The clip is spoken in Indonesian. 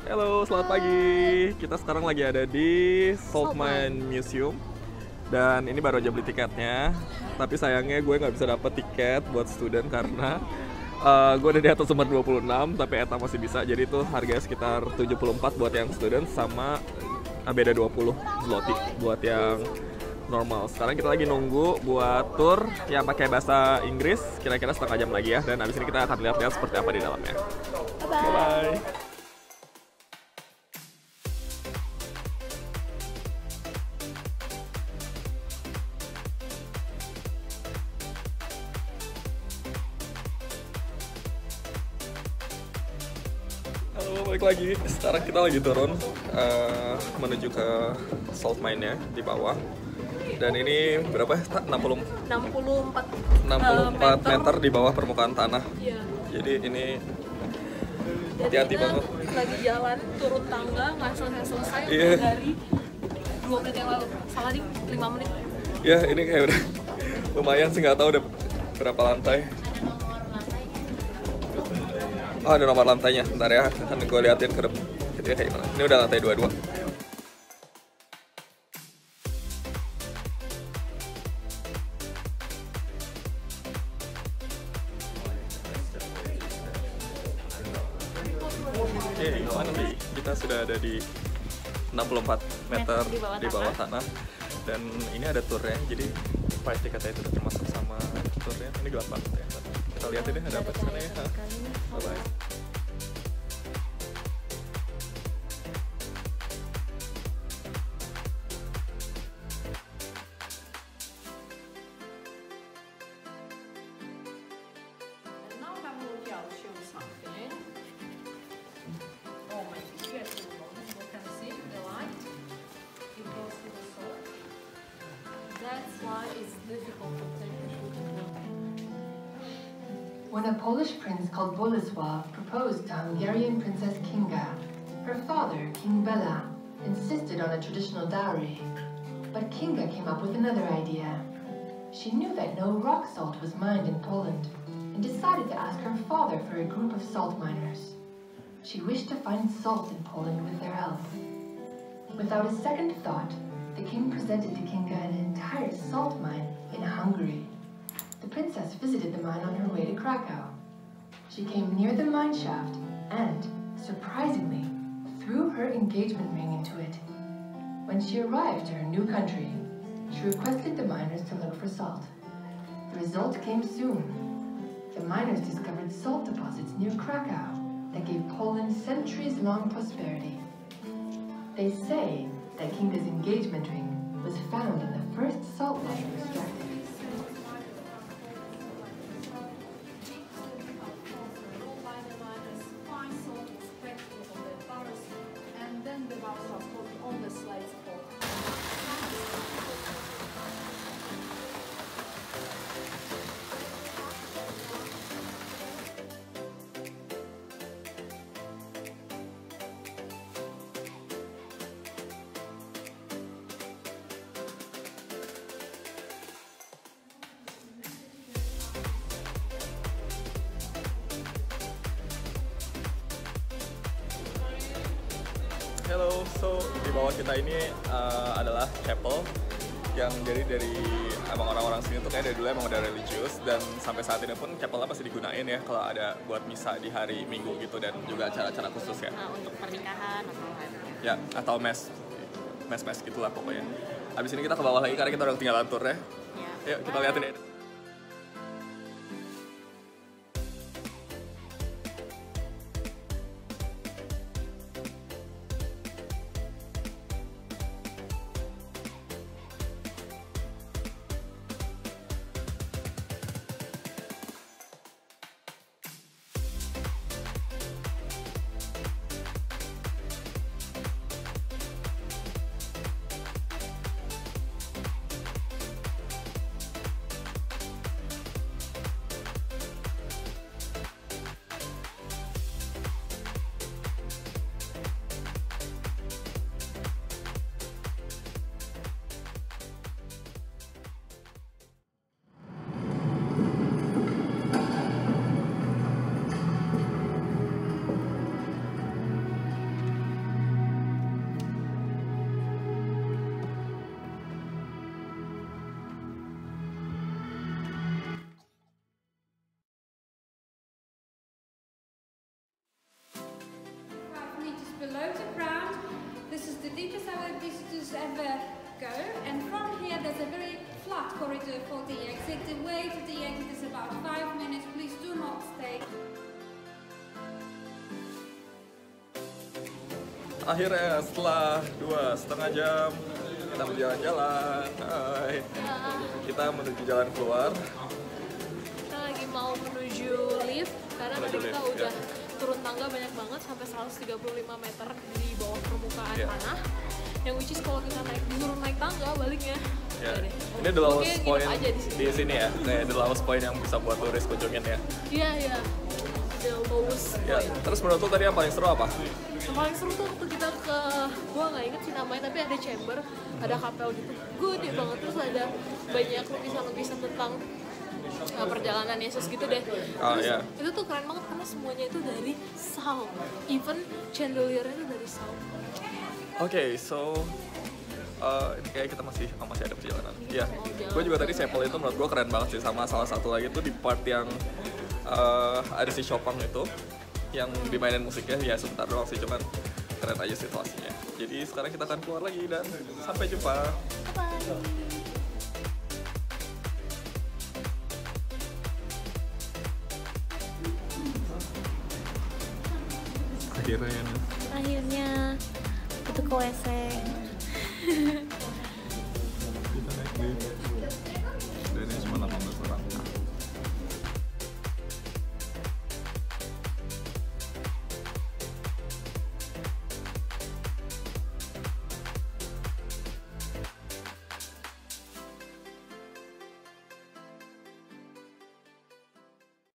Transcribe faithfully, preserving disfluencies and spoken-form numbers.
Halo, selamat pagi. Kita sekarang lagi ada di Salt Mine Museum. Dan ini baru aja beli tiketnya. Tapi sayangnya gue nggak bisa dapet tiket buat student karena uh, gue udah di atas nomor dua puluh enam, tapi Eta masih bisa. Jadi itu harganya sekitar tujuh puluh empat buat yang student sama uh, beda dua puluh zloty buat yang normal. Sekarang kita lagi nunggu buat tour yang pakai bahasa Inggris. Kira-kira setengah jam lagi ya. Dan abis ini kita akan lihat-lihat seperti apa di dalamnya. Bye-bye. Halo, balik lagi. Sekarang kita lagi turun uh, menuju ke salt mine-nya di bawah. Dan ini berapa ya? enam puluh enam puluh empat enam puluh empat uh, meter di bawah permukaan tanah. Iya. Jadi ini hati-hati banget. Lagi jalan turun tangga nggak selesai-selesai Iya. dari dua menit yang lalu. Salah nih, lima menit. Ya, ini kayak udah lumayan sih, nggak tahu udah berapa lantai. Oh, ada nomor lantainya. Bentar ya, kan gue liatin ke depan. Gitu ya, kayak gimana. Ini udah lantai dua puluh dua. Oke, finally kita sudah ada di enam puluh empat meter di bawah, di bawah tanah. Dan ini ada turnya, jadi price tiketnya itu udah termasuk sama turnya. Ini gelap banget ya. Kita lihat ini ada apa di sana ya. Bye-bye. When a Polish prince called Bolesław proposed to Hungarian Princess Kinga, her father, King Bela, insisted on a traditional dowry. But Kinga came up with another idea. She knew that no rock salt was mined in Poland and decided to ask her father for a group of salt miners. She wished to find salt in Poland with their help. Without a second thought, the king presented to Kinga an entire salt mine in Hungary. The princess visited the mine on her way to Krakow. She came near the mine shaft and, surprisingly, threw her engagement ring into it. When she arrived to her new country, she requested the miners to look for salt. The result came soon. The miners discovered salt deposits near Krakow that gave Poland centuries-long prosperity. They say that Kinga's engagement ring was found in the first salt mine extracted. Hello, so di bawah kita ini uh, adalah chapel yang jadi dari emang orang-orang sini tuh kayak dari dulu emang udah religius, dan sampai saat ini pun chapelnya masih digunain ya kalau ada buat misa di hari Minggu gitu, dan juga acara-acara khusus ya. Nah, untuk pernikahan atau Ya, atau mes, mes-mes gitulah pokoknya. Abis ini kita ke bawah lagi karena kita udah ketinggalan tour ya. ya. Yuk kita liatin ya. deepest our visitors ever go, and from here there's a very flat corridor for the exit. The way to the exit is about five minutes. Please do not stay. Akhirnya setelah dua setengah jam kita berjalan-jalan, hai. Kita menuju jalan keluar. Kita lagi mau menuju lift karena Menuju tadi kita lift, udah ya. turun tangga banyak banget sampai seratus tiga puluh lima meter di bawah permukaan Ya. tanah. Yang which is kalau kita naik disuruh naik tangga baliknya. Ya. Udah deh. Ini the lowest Mungkin point nginep aja di sini. di sini ya, kayak the lowest point yang bisa buat turis kunjungin ya. Iya iya. The lowest Ya. point. Terus menurut lo tadi yang paling seru apa? Yang paling seru tuh waktu kita ke, gua nggak inget sih namanya, tapi ada chamber, ada kapel gitu, gede banget, terus ada banyak lukisan-lukisan tentang uh, perjalanan Yesus gitu deh. Oh, Terus iya. itu tuh keren banget karena semuanya itu dari salt, even chandeliernya itu dari salt. Oke, so uh, ini kayak kita masih oh, masih ada perjalanan. Iya, mau jalan. gue juga tadi sampel itu menurut gue keren banget sih, sama salah satu lagi tuh di part yang uh, ada si Chopin itu yang dimainin musiknya ya sebentar doang sih, cuman keren aja situasinya. Jadi sekarang kita akan keluar lagi dan sampai jumpa. Bye. Akhirnya Akhirnya itu ke W C.